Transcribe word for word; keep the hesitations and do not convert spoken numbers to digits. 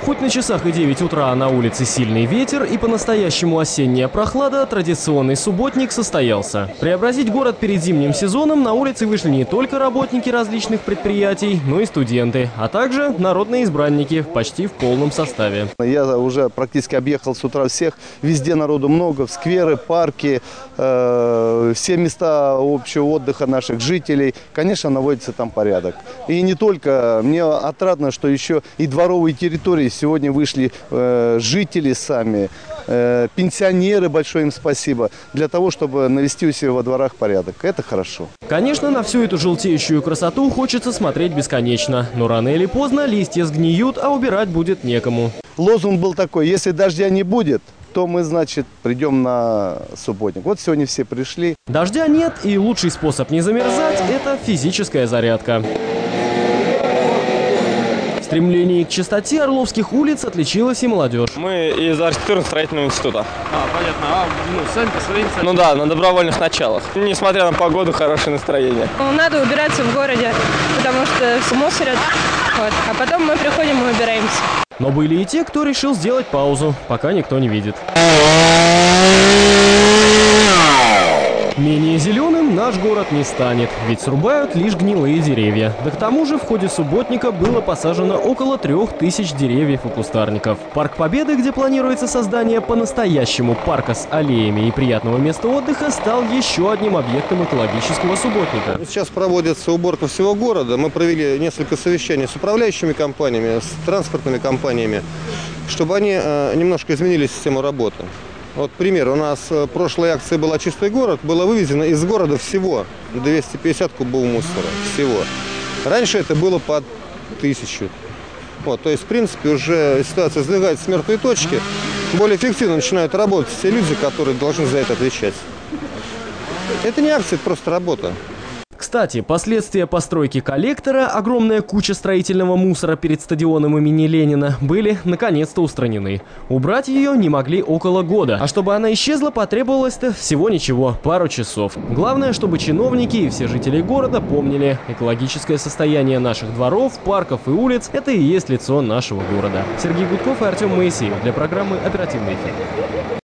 Хоть на часах и девять утра, а на улице сильный ветер и по-настоящему осенняя прохлада, традиционный субботник состоялся. Преобразить город перед зимним сезоном на улице вышли не только работники различных предприятий, но и студенты, а также народные избранники почти в полном составе. Я уже практически объехал с утра всех. Везде народу много, в скверы, парки, э, все места общего отдыха наших жителей. Конечно, наводится там порядок. И не только. Мне отрадно, что еще и дворовые территории сегодня вышли э, жители сами, э, пенсионеры, большое им спасибо, для того, чтобы навести у себя во дворах порядок. Это хорошо. Конечно, на всю эту желтеющую красоту хочется смотреть бесконечно. Но рано или поздно листья сгниют, а убирать будет некому. Лозунг был такой: если дождя не будет, то мы, значит, придем на субботник. Вот сегодня все пришли. Дождя нет, и лучший способ не замерзать – это физическая зарядка. В стремлении к чистоте Орловских улиц отличилась и молодежь. Мы из архитектурно-строительного института. А, понятно. А, ну, сами по своим... Ну да, на добровольных началах. Несмотря на погоду, хорошее настроение. Надо убираться в городе, потому что все мусорят. Вот. А потом мы приходим и убираемся. Но были и те, кто решил сделать паузу, пока никто не видит. Менее зеленым наш город не станет, ведь срубают лишь гнилые деревья. Да к тому же в ходе субботника было посажено около трех тысяч деревьев и кустарников. Парк Победы, где планируется создание по-настоящему парка с аллеями и приятного места отдыха, стал еще одним объектом экологического субботника. Сейчас проводится уборка всего города. Мы провели несколько совещаний с управляющими компаниями, с транспортными компаниями, чтобы они э, немножко изменили систему работы. Вот пример. У нас в прошлой акции была «Чистый город». Было вывезено из города всего двести пятьдесят кубов мусора. Всего. Раньше это было по тысячу. Вот, то есть, в принципе, уже ситуация сдвигается с мертвой точки. Более эффективно начинают работать все люди, которые должны за это отвечать. Это не акция, это просто работа. Кстати, последствия постройки коллектора, огромная куча строительного мусора перед стадионом имени Ленина, были наконец-то устранены. Убрать ее не могли около года, а чтобы она исчезла, потребовалось-то всего ничего, пару часов. Главное, чтобы чиновники и все жители города помнили: экологическое состояние наших дворов, парков и улиц – это и есть лицо нашего города. Сергей Гудков и Артем Моисеев для программы «Оперативный эфир».